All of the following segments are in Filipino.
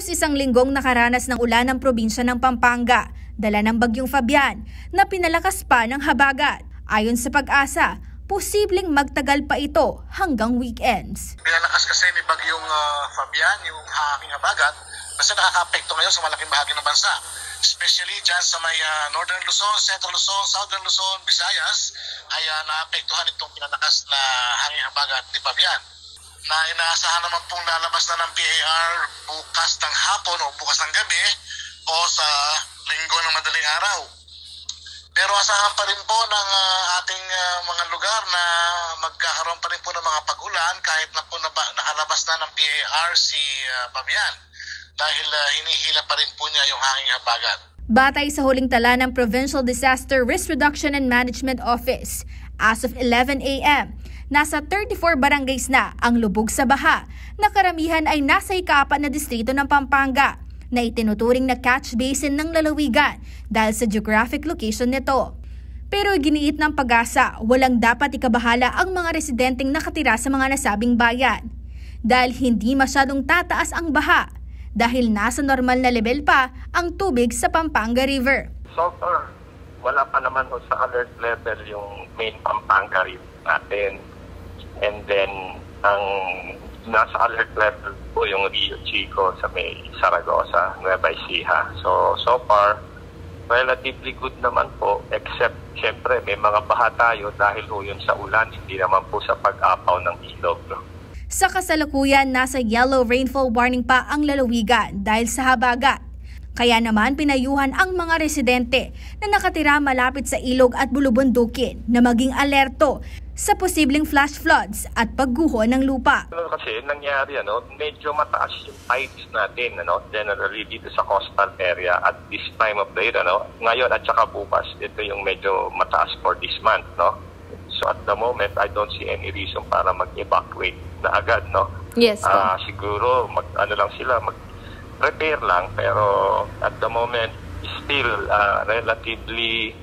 Halos isang linggong nakaranas ng ulan ng probinsya ng Pampanga, dala ng bagyong Fabian na pinalakas pa ng habagat. Ayon sa Pag-asa, posibleng magtagal pa ito hanggang weekends. Pinalakas kasi ni bagyong Fabian yung hanging habagat kasi nakaka-apekto ngayon sa malaking bahagi ng bansa. Especially dyan sa may Northern Luzon, Central Luzon, Southern Luzon, Visayas ay naapektuhan itong pinalakas na hanging habagat ni Fabian. Na inaasahan naman pong lalabas na ng PAR bukas ng hapon o bukas ng gabi o sa linggo ng madaling araw. Pero asahan pa rin po ng ating mga lugar na magkakaroon pa rin po ng mga pag-ulan kahit na po nakalabas na ng PAR si Fabian dahil hinihila pa rin po niya yung hanging habagat. Batay sa huling tala ng Provincial Disaster Risk Reduction and Management Office, as of 11 a.m., nasa 34 barangays na ang lubog sa baha na karamihan ay nasa ika-4 na distrito ng Pampanga na itinuturing na catch basin ng lalawigan dahil sa geographic location nito. Pero giniit ng Pag-asa, walang dapat ikabahala ang mga residenteng nakatira sa mga nasabing bayan dahil hindi masyadong tataas ang baha dahil nasa normal na level pa ang tubig sa Pampanga River. So far, wala pa naman sa alert level yung main Pampanga River natin. And then, ang nasa alert level po yung Rio Chico sa may Saragossa, Nueva Ecija. So far, relatively good naman po, except syempre may mga baha tayo dahil ho yun sa ulan, hindi naman po sa pag-apaw ng ilog. No? Sa kasalukuyan, nasa yellow rainfall warning pa ang lalawigan dahil sa habagat. Kaya naman pinayuhan ang mga residente na nakatira malapit sa ilog at bulubundukin na maging alerto sa posibleng flash floods at pagguho ng lupa. Kasi nangyari, medyo mataas yung tides natin, generally dito sa coastal area at this time of the year. Ngayon at saka bukas, ito yung medyo mataas for this month. So at the moment, I don't see any reason para mag-evacuate na agad. Yes, siguro mag-prepare lang, pero at the moment, still relatively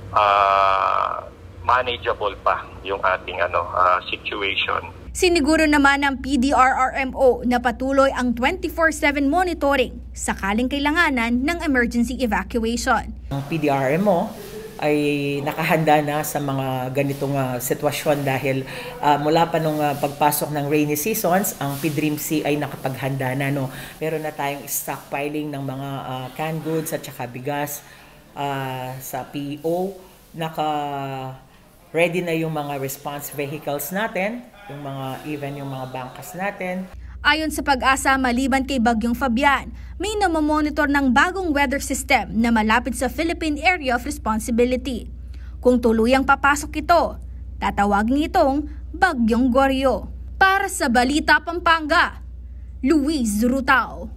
manageable pa yung ating situation. Siniguro naman ng PDRRMO na patuloy ang 24/7 monitoring sakaling kailanganan ng emergency evacuation. Ang PDRRMO ay nakahanda na sa mga ganitong sitwasyon dahil mula pa nung pagpasok ng rainy seasons, ang PDRRMC ay nakapaghanda na. Meron na tayong stockpiling ng mga canned goods at saka bigas sa PO. Ready na yung mga response vehicles natin, yung mga bangkas natin. Ayon sa Pag-asa, maliban kay bagyong Fabian, may namomonitor ng bagong weather system na malapit sa Philippine Area of Responsibility. Kung tuluyang papasok ito, tatawagin itong Bagyong Goryo. Para sa Balita Pampanga, Luisse Rutao.